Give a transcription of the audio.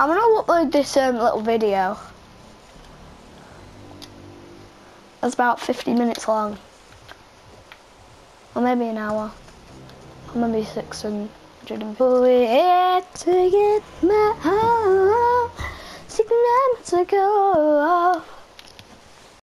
I'm gonna upload this little video. It's about 50 minutes long. Or maybe an hour. Or maybe 600. We're to get my heart 6 months ago.